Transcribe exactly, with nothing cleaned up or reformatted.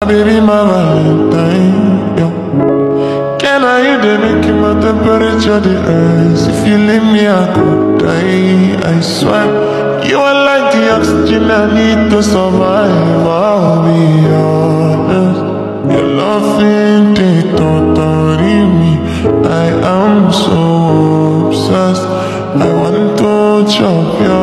Baby, my Valentine, yeah. Can I hear the making my temperature the rise? If you leave me, I could die, I swear. You are like the oxygen I need to survive. I'll be honest, your loving they totally me. I am so obsessed. I want to chop your